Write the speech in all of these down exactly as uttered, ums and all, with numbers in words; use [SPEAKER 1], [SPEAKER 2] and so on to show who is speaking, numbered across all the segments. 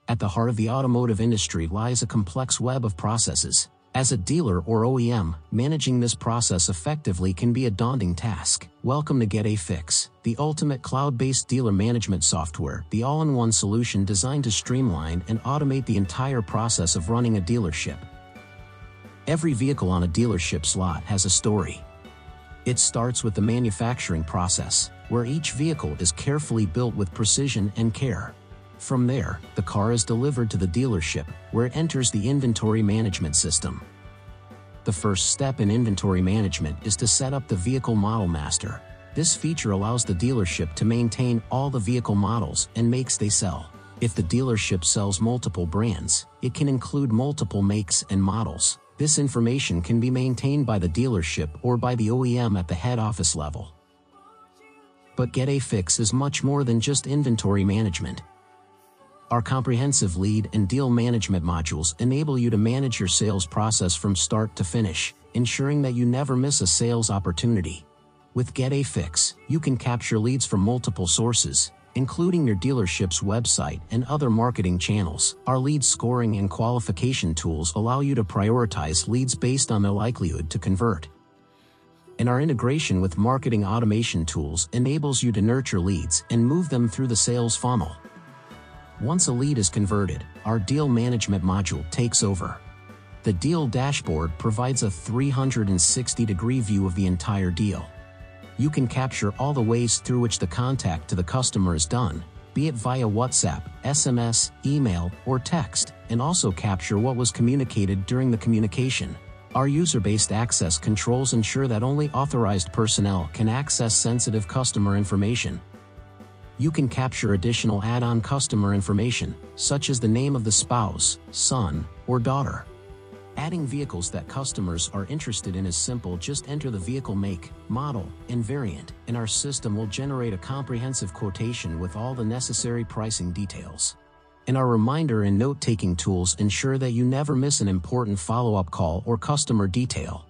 [SPEAKER 1] At the heart of the automotive industry lies a complex web of processes. As a dealer or O E M, managing this process effectively can be a daunting task. Welcome to GetAFix, the ultimate cloud-based dealer management software, the all-in-one solution designed to streamline and automate the entire process of running a dealership. Every vehicle on a dealership's lot has a story. It starts with the manufacturing process, where each vehicle is carefully built with precision and care. From there, the car is delivered to the dealership, where it enters the inventory management system. The first step in inventory management is to set up the vehicle model master. This feature allows the dealership to maintain all the vehicle models and makes they sell. If the dealership sells multiple brands, it can include multiple makes and models. This information can be maintained by the dealership or by the O E M at the head office level. But GetAFix is much more than just inventory management. Our comprehensive lead and deal management modules enable you to manage your sales process from start to finish, ensuring that you never miss a sales opportunity. With GetAFix, you can capture leads from multiple sources, including your dealership's website and other marketing channels. Our lead scoring and qualification tools allow you to prioritize leads based on their likelihood to convert. And our integration with marketing automation tools enables you to nurture leads and move them through the sales funnel. Once a lead is converted, our deal management module takes over. The deal dashboard provides a three hundred sixty degree view of the entire deal. You can capture all the ways through which the contact to the customer is done, be it via WhatsApp, S M S, email, or text, and also capture what was communicated during the communication. Our user-based access controls ensure that only authorized personnel can access sensitive customer information. You can capture additional add-on customer information, such as the name of the spouse, son, or daughter. Adding vehicles that customers are interested in is simple. Just enter the vehicle make, model, and variant, and our system will generate a comprehensive quotation with all the necessary pricing details. And our reminder and note-taking tools ensure that you never miss an important follow-up call or customer detail.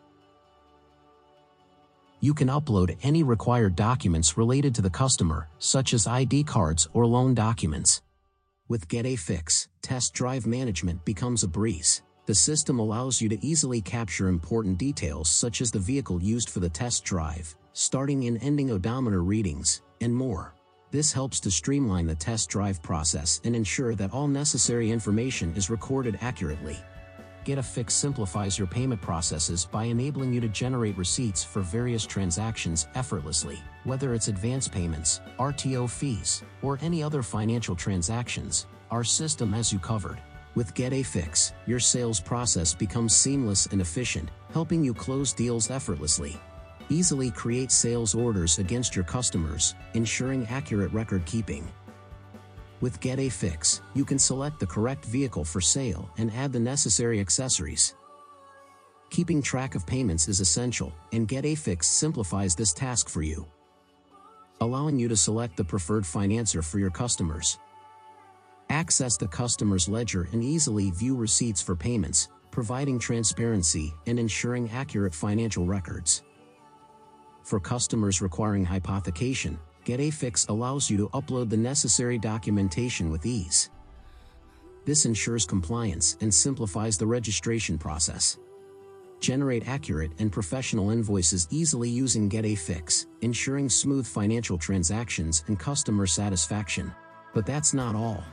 [SPEAKER 1] You can upload any required documents related to the customer, such as I D cards or loan documents. With GetAFix, test drive management becomes a breeze. The system allows you to easily capture important details such as the vehicle used for the test drive, starting and ending odometer readings, and more. This helps to streamline the test drive process and ensure that all necessary information is recorded accurately. GetAFix simplifies your payment processes by enabling you to generate receipts for various transactions effortlessly, whether it's advance payments, R T O fees, or any other financial transactions. Our system has you covered. With GetAFix, your sales process becomes seamless and efficient, helping you close deals effortlessly. Easily create sales orders against your customers, ensuring accurate record keeping. With GetAFix, you can select the correct vehicle for sale and add the necessary accessories. Keeping track of payments is essential, and GetAFix simplifies this task for you, allowing you to select the preferred financer for your customers. Access the customer's ledger and easily view receipts for payments, providing transparency and ensuring accurate financial records. For customers requiring hypothecation, GetAFix allows you to upload the necessary documentation with ease. This ensures compliance and simplifies the registration process. Generate accurate and professional invoices easily using GetAFix, ensuring smooth financial transactions and customer satisfaction. But that's not all.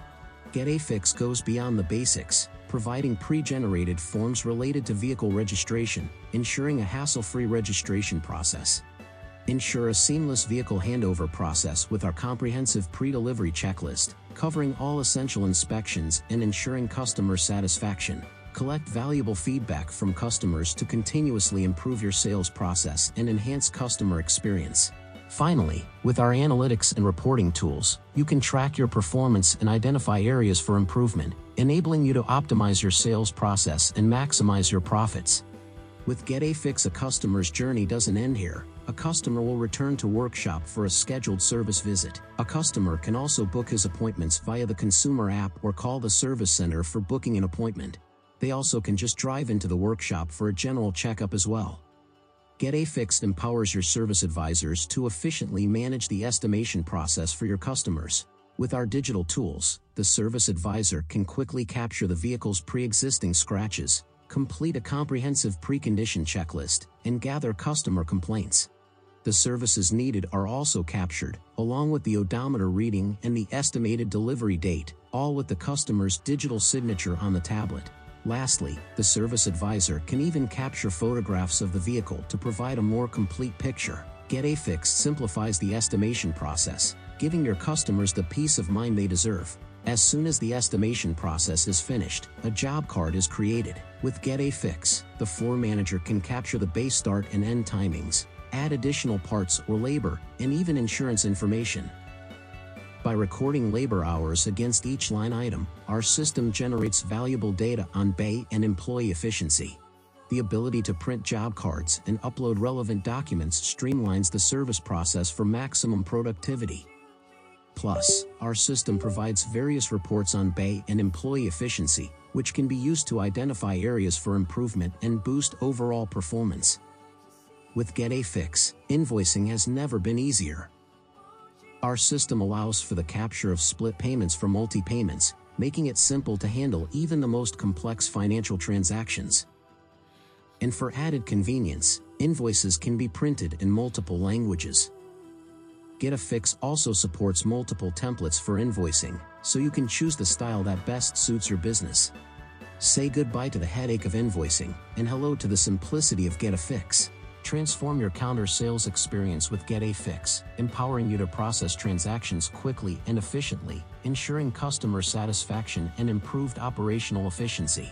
[SPEAKER 1] GetAFix goes beyond the basics, providing pre-generated forms related to vehicle registration, ensuring a hassle-free registration process. Ensure a seamless vehicle handover process with our comprehensive pre-delivery checklist, covering all essential inspections and ensuring customer satisfaction. Collect valuable feedback from customers to continuously improve your sales process and enhance customer experience. Finally, with our analytics and reporting tools, you can track your performance and identify areas for improvement, enabling you to optimize your sales process and maximize your profits. With GetAFix, a customer's journey doesn't end here. A customer will return to workshop for a scheduled service visit. A customer can also book his appointments via the consumer app or call the service center for booking an appointment. They also can just drive into the workshop for a general checkup as well. GetAFix empowers your service advisors to efficiently manage the estimation process for your customers. With our digital tools, the service advisor can quickly capture the vehicle's pre-existing scratches, complete a comprehensive precondition checklist, and gather customer complaints. The services needed are also captured, along with the odometer reading and the estimated delivery date, all with the customer's digital signature on the tablet. Lastly, the service advisor can even capture photographs of the vehicle to provide a more complete picture. GetAFix simplifies the estimation process, giving your customers the peace of mind they deserve. As soon as the estimation process is finished, a job card is created. With GetAFix, the floor manager can capture the base start and end timings, add additional parts or labor, and even insurance information. By recording labor hours against each line item, our system generates valuable data on bay and employee efficiency. The ability to print job cards and upload relevant documents streamlines the service process for maximum productivity. Plus, our system provides various reports on bay and employee efficiency, which can be used to identify areas for improvement and boost overall performance. With GetAFix, invoicing has never been easier. Our system allows for the capture of split payments for multi-payments, making it simple to handle even the most complex financial transactions. And for added convenience, invoices can be printed in multiple languages. GetAFix also supports multiple templates for invoicing, so you can choose the style that best suits your business. Say goodbye to the headache of invoicing, and hello to the simplicity of GetAFix. Transform your counter sales experience with GetAFix, empowering you to process transactions quickly and efficiently, ensuring customer satisfaction and improved operational efficiency.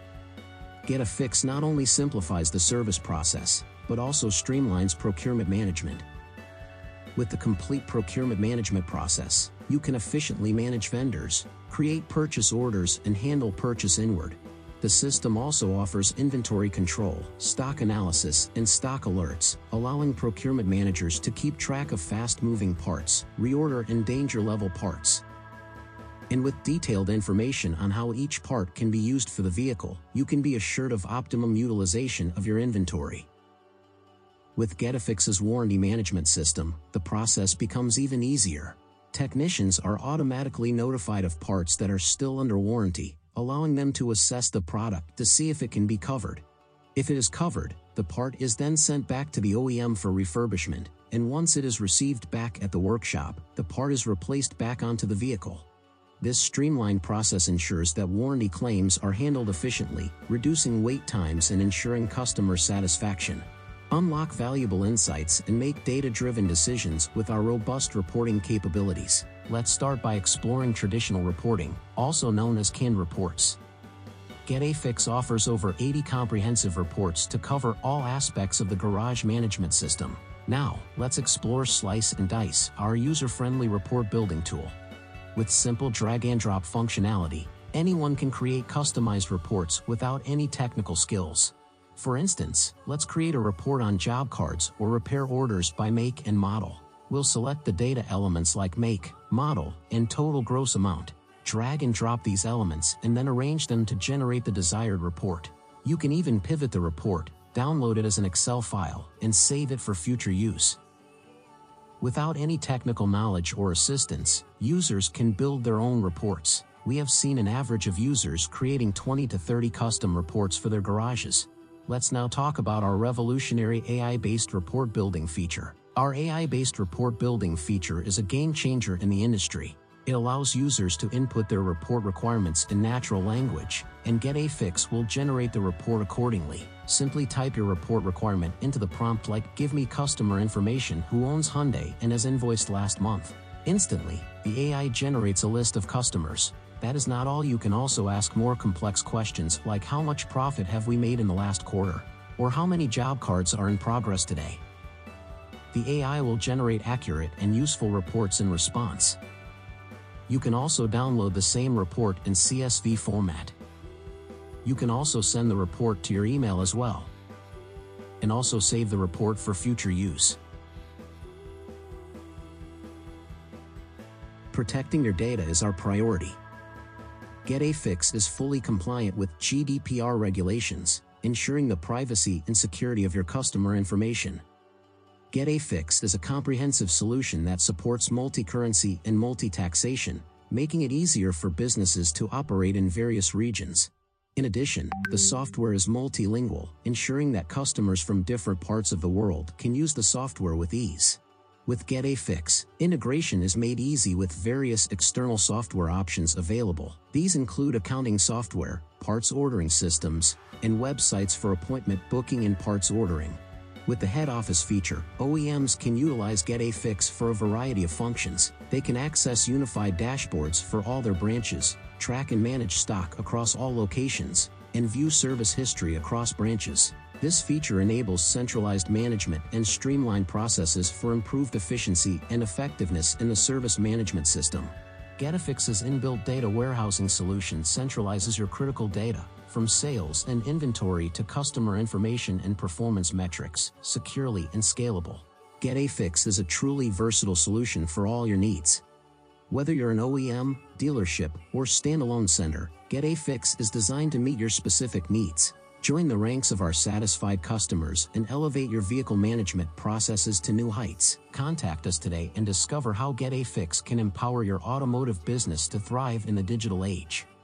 [SPEAKER 1] GetAFix not only simplifies the service process, but also streamlines procurement management. With the complete procurement management process, you can efficiently manage vendors, create purchase orders, and handle purchase inward. The system also offers inventory control, stock analysis, and stock alerts, allowing procurement managers to keep track of fast-moving parts, reorder and danger-level parts. And with detailed information on how each part can be used for the vehicle, you can be assured of optimum utilization of your inventory. With GetAFix's warranty management system, the process becomes even easier. Technicians are automatically notified of parts that are still under warranty, allowing them to assess the product to see if it can be covered. If it is covered, the part is then sent back to the O E M for refurbishment, and once it is received back at the workshop, the part is replaced back onto the vehicle. This streamlined process ensures that warranty claims are handled efficiently, reducing wait times and ensuring customer satisfaction. Unlock valuable insights and make data-driven decisions with our robust reporting capabilities. Let's start by exploring traditional reporting, also known as canned reports. GetAFix offers over eighty comprehensive reports to cover all aspects of the garage management system. Now, let's explore Slice and Dice, our user-friendly report building tool. With simple drag-and-drop functionality, anyone can create customized reports without any technical skills. For instance, let's create a report on job cards or repair orders by make and model. We'll select the data elements like make, model, and total gross amount. Drag and drop these elements and then arrange them to generate the desired report. You can even pivot the report, download it as an Excel file, and save it for future use. Without any technical knowledge or assistance, users can build their own reports. We have seen an average of users creating twenty to thirty custom reports for their garages. Let's now talk about our revolutionary A I-based report building feature. Our A I-based report building feature is a game changer in the industry. It allows users to input their report requirements in natural language, and GetAFix will generate the report accordingly. Simply type your report requirement into the prompt like "Give me customer information who owns Hyundai and has invoiced last month." Instantly, the A I generates a list of customers. That is not all. You can also ask more complex questions like how much profit have we made in the last quarter, or how many job cards are in progress today. The A I will generate accurate and useful reports in response. You can also download the same report in C S V format. You can also send the report to your email as well, and also save the report for future use. Protecting your data is our priority. GetAFix is fully compliant with G D P R regulations, ensuring the privacy and security of your customer information. GetAFix is a comprehensive solution that supports multi-currency and multi-taxation, making it easier for businesses to operate in various regions. In addition, the software is multilingual, ensuring that customers from different parts of the world can use the software with ease. With GetAFix, integration is made easy with various external software options available. These include accounting software, parts ordering systems, and websites for appointment booking and parts ordering. With the head office feature, O E Ms can utilize GetAFix for a variety of functions. They can access unified dashboards for all their branches, track and manage stock across all locations, and view service history across branches. This feature enables centralized management and streamlined processes for improved efficiency and effectiveness in the service management system. GetAFix's inbuilt data warehousing solution centralizes your critical data, from sales and inventory to customer information and performance metrics, securely and scalable. GetAFix is a truly versatile solution for all your needs. Whether you're an O E M, dealership, or standalone center, GetAFix is designed to meet your specific needs. Join the ranks of our satisfied customers and elevate your vehicle management processes to new heights. Contact us today and discover how GetAFix can empower your automotive business to thrive in the digital age.